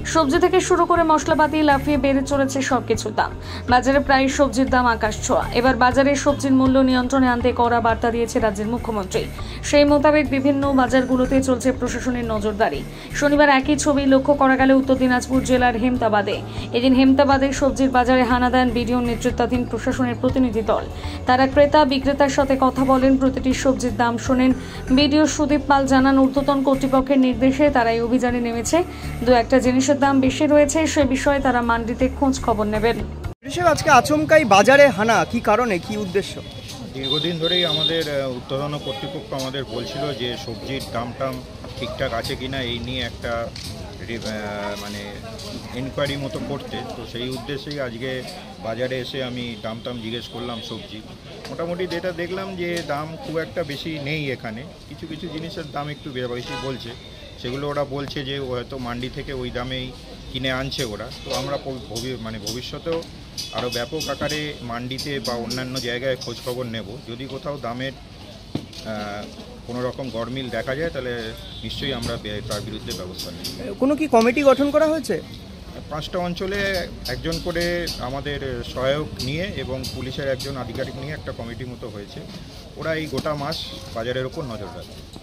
সবজি থেকে শুরু করে মশলাপাতি লাফিয়ে বেড়ে চলেছে সবকিছুর দাম। বাজারে প্রায় সবজির দাম আকাশ ছোঁয়া। এবার বাজারে সবজির মূল্য নিয়ন্ত্রণে আনতে কড়া বার্তা দিয়েছে রাজ্যের মুখ্যমন্ত্রী। সেই মোতাবেক বিভিন্ন বাজারগুলোতে চলছে প্রশাসনের নজরদারি। শনিবার একই ছবি লক্ষ্য করা গেল উত্তর দিনাজপুর জেলার হেমতাবাদে। এদিন হেমতাবাদে সবজির বাজারে হানা দেন বিডিওর নেতৃত্বাধীন প্রশাসনের প্রতিনিধি দল। তারা ক্রেতা বিক্রেতার সাথে কথা বলেন, প্রতিটি সবজির দাম শোনেন। বিডিও সুদীপ পাল জানান, ঊর্ধ্বতন কর্তৃপক্ষের নির্দেশে তারা এই অভিযানে নেমেছে। দু একটা জিনিসের দাম বেশি রয়েছে, সে বিষয়ে তারা মান্ডিতে খোঁজ খবর নেবেন। আজকে আচমকাই বাজারে হানা, কি কারণে, কি উদ্দেশ্য? দীর্ঘদিন ধরেই আমাদের ঊর্ধ্বতন কর্তৃপক্ষ আমাদের বলছিল যে সবজির দাম ঠিকঠাক আছে কিনা এই নিয়ে একটা মানে এনকোয়ারি মতো করতে। তো সেই উদ্দেশ্যেই আজকে বাজারে এসে আমি দাম জিজ্ঞেস করলাম সবজি। মোটামুটি যেটা দেখলাম যে দাম খুব একটা বেশি নেই এখানে। কিছু কিছু জিনিসের দাম একটু বেশি বলছে, সেগুলো ওরা বলছে যে হয়তো মান্ডি থেকে ওই দামেই কিনে আনছে ওরা। তো আমরা ভবিষ্যতেও আরও ব্যাপক আকারে মান্ডিতে বা অন্যান্য জায়গায় খোঁজখবর নেব। যদি কোথাও দামের কোনো রকম গরমিল দেখা যায় তাহলে নিশ্চয়ই আমরা তার বিরুদ্ধে ব্যবস্থা নিই। কোনো কি কমিটি গঠন করা হয়েছে? 5টা অঞ্চলে একজন করে আমাদের সহায়ক নিয়ে এবং পুলিশের একজন আধিকারিক নিয়ে একটা কমিটি মতো হয়েছে। ওরা এই গোটা মাস বাজারের ওপর নজর রাখবে।